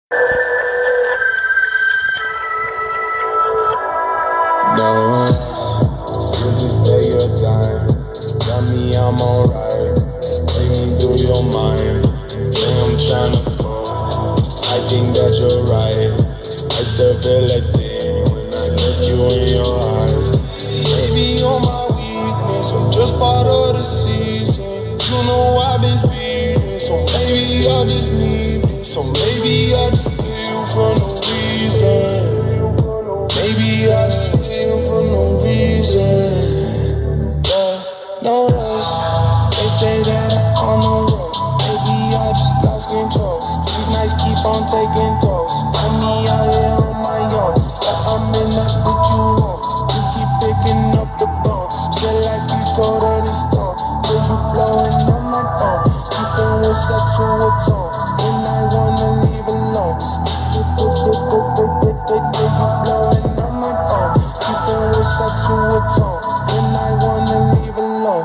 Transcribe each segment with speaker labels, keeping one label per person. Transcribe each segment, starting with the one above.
Speaker 1: No, you just take your time. Tell me I'm alright. Take me through your mind. Say I'm tryna fall. I think that you're right. I still feel like this when I look you in your eyes. Maybe you're my weakness. I'm just part of the season. You know I've been speeding, so maybe I just need this. So maybe I just feel for no reason. Maybe I just feel for no reason. Yeah, no rush. They say that I'm on the road. Maybe I just lost control. These nights keep on taking tolls. Find me out here on my own. But I'm in that with you home. You keep picking up the bone. Feel like you cold on the stone. Till you blowing on my phone. Keeping with sexual tone. And I wanna leave alone. You blowing on my phone. Keeping with sexual tone. And I wanna leave alone.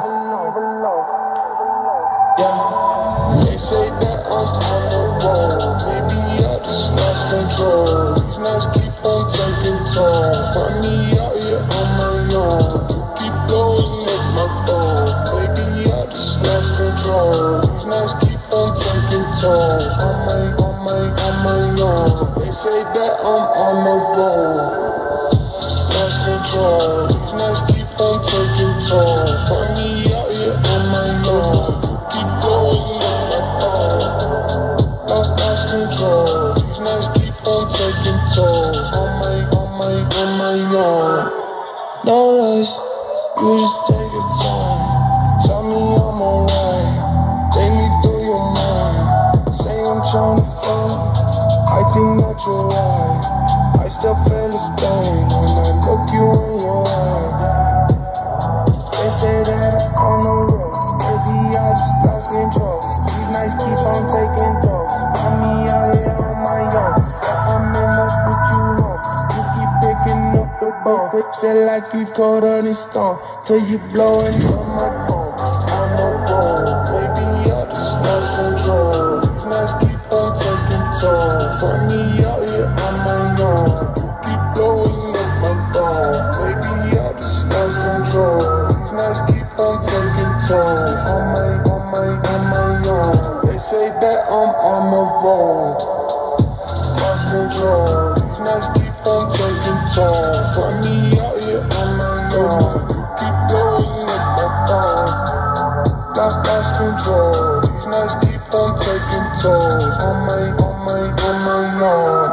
Speaker 1: Yeah, they say that I'm on the road. Maybe I just lost control. These nights keep on taking tolls. Find me out here on my own. You keep blowing up my phone. Maybe I just lost control. These nights keep on taking tolls. On my own. They say that I'm on the road. Lost control. These nights keep on taking tolls. Find me out here on my own. Keep blowing up my phone. Lost control. These nights keep on taking tolls. On my own. No rush. You just take your time. Tell me I'm alright. Take me through your mind. Say I'm tryna fall. I think that you're right. I still feel the same when I look you in your eye. They say that I'm on the road. Maybe I just lost control. These nights keep on taking tolls. Find me out here on my own. Yeah, I'm in love with you home. You keep picking up the bone. Say like you've caught on the stone. Till you blowing on my phone. On the road. Maybe I just lost control. These nights keep on taking tolls. Find me out here on my own. You keep blowing up my phone. Maybe I just lost control. These nights keep on taking tolls. On my own. They say that I'm on the road. Lost control. These nights keep on taking tolls. Find me out here on my own. You keep blowing up my phone. Lost control. These nights keep on taking tolls. On my own.